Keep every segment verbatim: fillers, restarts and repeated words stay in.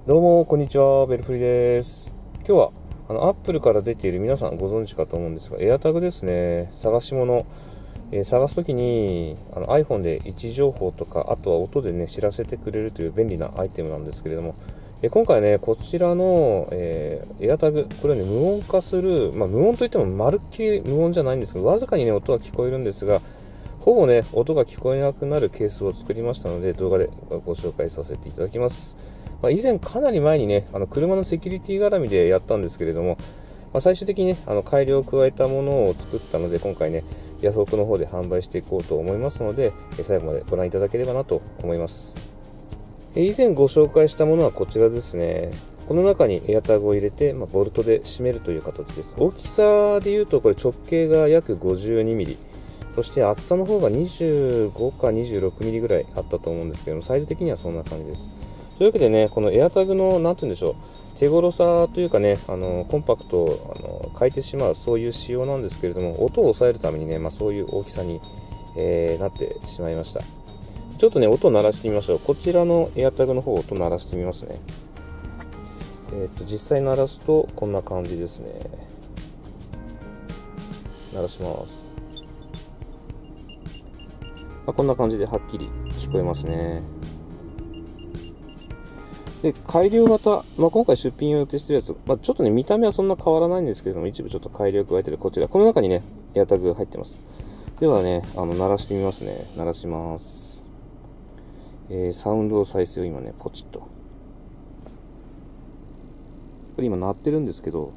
どうもこんにちは、ベルフリです。今日はあのアップルから出ている、皆さんご存知かと思うんですが、エアタグですね。探し物、えー、探すときにあの iPhone で位置情報とか、あとは音でね知らせてくれるという便利なアイテムなんですけれども、えー、今回ねこちらの、えー、エアタグ、これはね無音化する、まあ、無音といってもまるっきり無音じゃないんですけど、わずかにね音が聞こえるんですが、ほぼね音が聞こえなくなるケースを作りましたので、動画でご紹介させていただきます。まあ、以前かなり前にね、あの車のセキュリティ絡みでやったんですけれども、まあ、最終的にね、あの改良を加えたものを作ったので、今回ね、ヤフオクの方で販売していこうと思いますので、最後までご覧いただければなと思います。以前ご紹介したものはこちらですね。この中にエアタグを入れて、まあ、ボルトで締めるという形です。大きさでいうと、これ直径が約 ごじゅうにミリ、そして厚さの方がにじゅうごかにじゅうろくミリぐらいあったと思うんですけども、サイズ的にはそんな感じです。というわけでね、このエアタグのなんて言うんでしょう、手頃さというかね、あのコンパクト、あの変えてしまう、そういう仕様なんですけれども、音を抑えるためにね、まあ、そういう大きさに、えー、なってしまいました。ちょっとね音を鳴らしてみましょう。こちらのエアタグの方、音鳴らしてみますね。えっと実際鳴らすとこんな感じですね。鳴らします。まあ、こんな感じではっきり聞こえますね。で改良型、まあ、今回出品を予定しているやつ、まあ、ちょっとね見た目はそんな変わらないんですけれども、一部ちょっと改良を加えているこちら、この中にねエアタグが入ってます。ではね、あの鳴らしてみますね。鳴らします。えー、サウンド再生を今ねポチッと、これ今鳴ってるんですけど、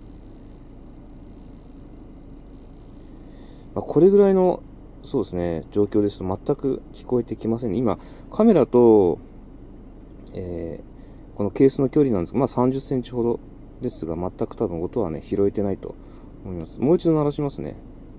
まあ、これぐらいのそうですね状況ですと全く聞こえてきませんね。今カメラと、えーこのケースの距離なんですが、まあ、さんじゅっセンチほどですが、全く多分音はね拾えてないと思います。もう一度鳴らしますね。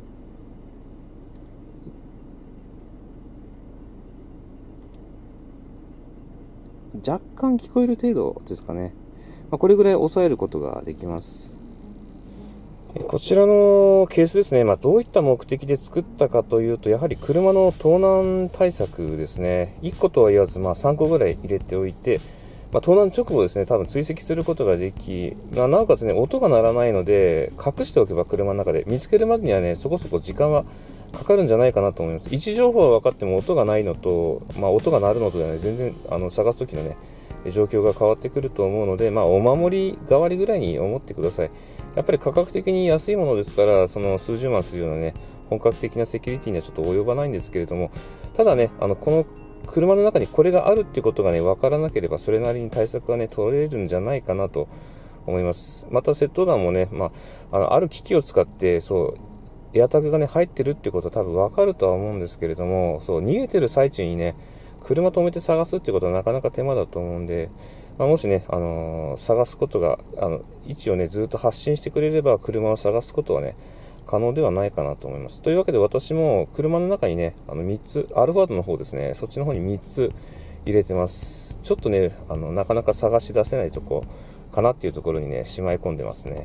若干聞こえる程度ですかね。まあ、これぐらい抑えることができます。こちらのケースですね、まあ、どういった目的で作ったかというと、やはり車の盗難対策ですね。いっことは言わず、まあ、さんこぐらい入れておいて、まあ、盗難直後ですね、多分追跡することができ、まあ、なおかつね、音が鳴らないので、隠しておけば車の中で、見つけるまでにはね、そこそこ時間はかかるんじゃないかなと思います。位置情報は分かっても音がないのと、まあ、音が鳴るのとではね、全然あの探すときのね、状況が変わってくると思うので、まあ、お守り代わりぐらいに思ってください。やっぱり価格的に安いものですから、その数十万するようなね、本格的なセキュリティにはちょっと及ばないんですけれども、ただね、あのこの車の中にこれがあるっていうことがね分からなければ、それなりに対策がね取れるんじゃないかなと思います。また窃盗団もね、まあ、あのある機器を使ってそうエアタグがね入ってるっていうことは多分分かるとは思うんですけれども、そう逃げてる最中にね車止めて探すっていうことはなかなか手間だと思うんで、まあ、もしね、あのー、探すことがあの位置をねずっと発信してくれれば、車を探すことはね可能ではないかなと思います。というわけで、私も車の中にねあのみっつ、アルファードの方ですね、そっちの方にみっつ入れてます。ちょっとねあのなかなか探し出せないとこかなっていうところにねしまい込んでますね。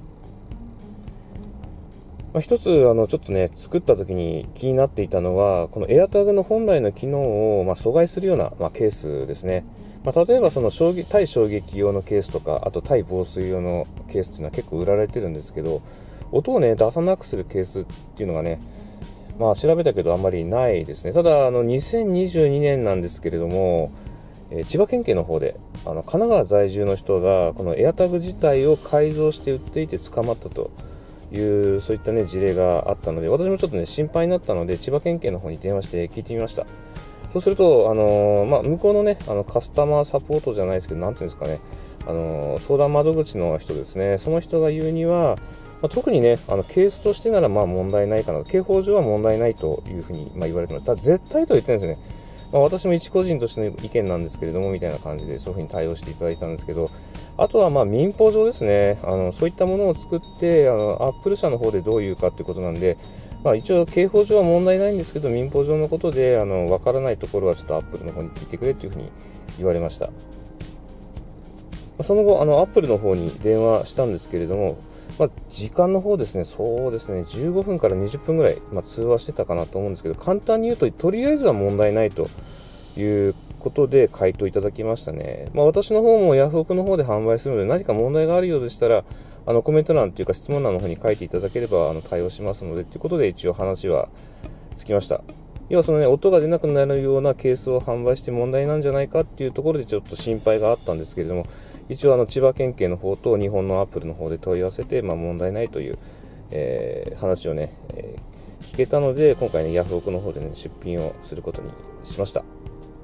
まあ、一つあのちょっとね作った時に気になっていたのは、このエアタグの本来の機能を、まあ、阻害するような、まあ、ケースですね。まあ、例えばその衝撃対衝撃用のケースとか、あと対防水用のケースっていうのは結構売られてるんですけど、音をね出さなくするケースっていうのがね、まあ調べたけどあんまりないですね。ただあのにせんにじゅうにねんなんですけれども、えー千葉県警の方であの神奈川在住の人がこのエアタグ自体を改造して売っていて捕まったという、そういったね事例があったので、私もちょっとね心配になったので千葉県警の方に電話して聞いてみました。そうすると、あのーまあ、向こうのねあのカスタマーサポートじゃないですけど、なんていうんですかね、あのー相談窓口の人ですね、その人が言うには、まあ、特にねあのケースとしてならまあ問題ないかな、刑法上は問題ないというふうにまあ言われてます。ただ絶対とは言ってないんですよね。まあ、私も一個人としての意見なんですけれども、みたいな感じでそういうふうに対応していただいたんですけど、あとはまあ民法上ですね、あのそういったものを作って、あのアップル社の方でどういうかということなんで、まあ、一応刑法上は問題ないんですけど、民法上のことであの分からないところはちょっとアップルの方に聞いてくれというふうに言われました。その後、あのアップルの方に電話したんですけれども、まあ、時間の方ですね、そうですね、じゅうごふんからにじゅっぷんぐらい、まあ、通話してたかなと思うんですけど、簡単に言うと、とりあえずは問題ないということで回答いただきましたね。まあ私の方もヤフオクの方で販売するので、何か問題があるようでしたら、あのコメント欄というか質問欄の方に書いていただければあの対応しますのでということで、一応話はつきました。要はそのね、音が出なくなるようなケースを販売して問題なんじゃないかっていうところでちょっと心配があったんですけれども、一応あの千葉県警の方と日本のアップルの方で問い合わせて、まあ問題ないという、えー、話をね、えー、聞けたので、今回ね、ヤフオクの方でね、出品をすることにしました。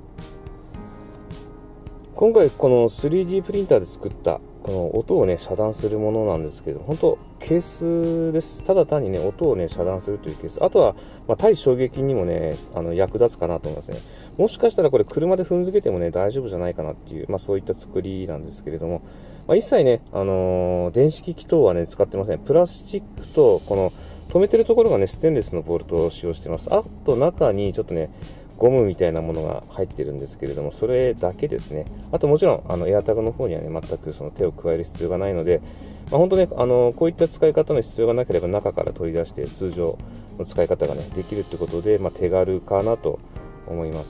今回この スリーディー プリンターで作ったこの音をね遮断するものなんですけど、本当ケースです。ただ単にね音をね遮断するというケース。あとは、まあ、対衝撃にもねあの役立つかなと思いますね。もしかしたらこれ車で踏んづけてもね大丈夫じゃないかなっていう、まあ、そういった作りなんですけれども、まあ、一切ね、あのー、電子機器等はね使ってません。プラスチックとこの止めてるところがねステンレスのボルトを使用してます。あと中にちょっとねゴムみたいなものが入ってるんですけれども、それだけですね。あともちろんあのエアタグの方にはね全くその手を加える必要がないので、まあ、本当ねあのこういった使い方の必要がなければ中から取り出して通常の使い方がねできるということで、まあ、手軽かなと思います。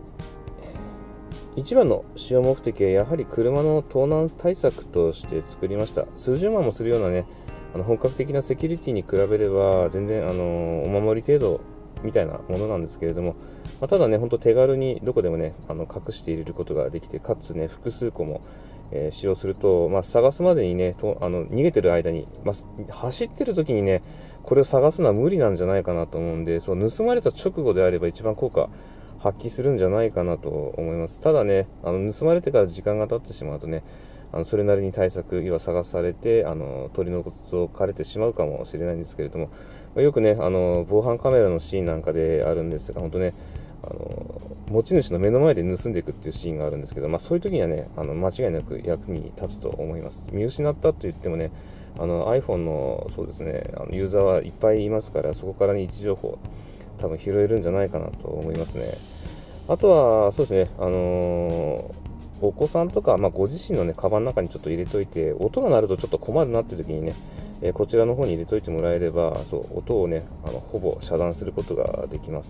一番の使用目的はやはり車の盗難対策として作りました。数十万もするようなねあの本格的なセキュリティに比べれば全然あのお守り程度みたいなものなんですけれども、まあ、ただね、本当手軽にどこでもね、あの隠して入れることができて、かつね、複数個も、えー、使用すると、まあ、探すまでにね、とあの逃げてる間に、まあ、走ってる時にね、これを探すのは無理なんじゃないかなと思うんで、そう盗まれた直後であれば一番効果発揮するんじゃないかなと思います。ただね、あの盗まれてから時間が経ってしまうとね、あのそれなりに対策、要は探されてあの取り除かれてしまうかもしれないんですけれども、まあ、よくねあの防犯カメラのシーンなんかであるんですが、本当ねあの持ち主の目の前で盗んでいくっていうシーンがあるんですけど、まあ、そういう時にはねあの間違いなく役に立つと思います。見失ったと言ってもねあの iPhone のそうですねあのユーザーはいっぱいいますから、そこから、ね、位置情報多分拾えるんじゃないかなと思いますね。あとはそうですねあのーお子さんとか、まあ、ご自身のね、カバンの中にちょっと入れといて、音が鳴るとちょっと困るなっていう時にね、えー、こちらの方に入れといてもらえれば、そう、音をね、あのほぼ遮断することができます。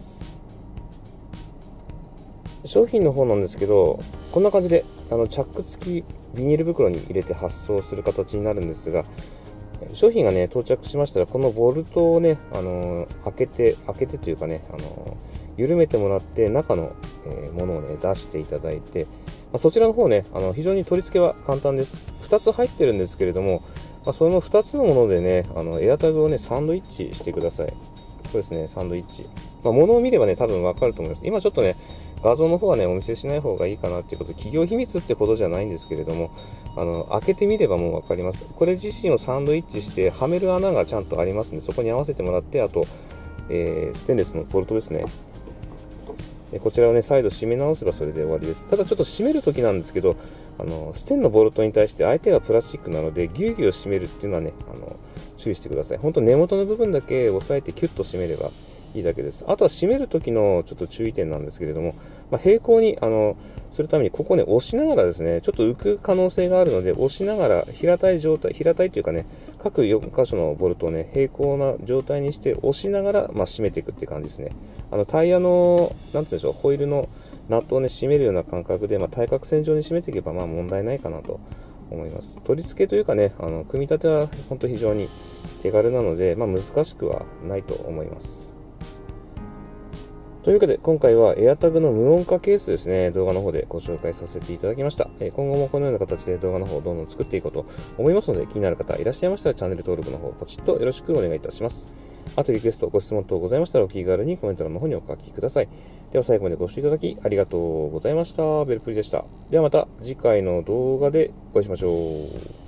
商品の方なんですけど、こんな感じで、あの、チャック付きビニール袋に入れて発送する形になるんですが、商品がね、到着しましたら、このボルトをね、あのー、開けて、開けてというかね、あのー、緩めてもらって、中の、えー、ものをね、出していただいて、まあ、そちらの方ね、あの、非常に取り付けは簡単です。ふたつ入ってるんですけれども、まあ、そのふたつのものでね、あの、エアタグをね、サンドイッチしてください。そうですね、サンドイッチ。まあ、物を見ればね、多分わかると思います。今ちょっとね、画像の方はね、お見せしない方がいいかなっていうことで、企業秘密ってことじゃないんですけれども、あの、開けてみればもうわかります。これ自身をサンドイッチして、はめる穴がちゃんとありますので、そこに合わせてもらって、あと、えー、ステンレスのボルトですね。こちらをね、再度締め直せばそれで終わりです。ただちょっと締めるときなんですけど、あの、ステンのボルトに対して相手がプラスチックなので、ギュウギュウ締めるっていうのはね、あの、注意してください。本当根元の部分だけ押さえてキュッと締めればいいだけです。あとは締めるときのちょっと注意点なんですけれども、まあ、平行に、あの、するために、ここね、押しながらですね、ちょっと浮く可能性があるので、押しながら、平たい状態、平たいというかね、各よん箇所のボルトをね、平行な状態にして、押しながら、まあ、締めていくっていう感じですね。あの、タイヤの、なんて言うんでしょう、ホイールのナットをね、締めるような感覚で、まあ、対角線上に締めていけば、まあ、問題ないかなと思います。取り付けというかね、あの、組み立ては本当非常に手軽なので、まあ、難しくはないと思います。というわけで、今回は AirTag の無音化ケースですね、動画の方でご紹介させていただきました。今後もこのような形で動画の方をどんどん作っていこうと思いますので、気になる方いらっしゃいましたらチャンネル登録の方、ポチッとよろしくお願いいたします。あとリクエスト、ご質問等ございましたらお気軽にコメント欄の方にお書きください。では最後までご視聴いただきありがとうございました。ベルプリでした。ではまた次回の動画でお会いしましょう。